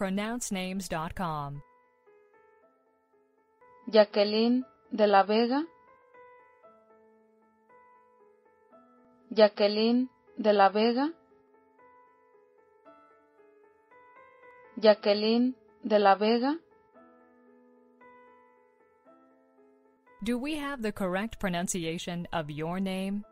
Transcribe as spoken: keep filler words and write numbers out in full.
pronounce names dot com. Jacqueline de la Vega. Jacqueline de la Vega. Jacqueline de la Vega. Do we have the correct pronunciation of your name?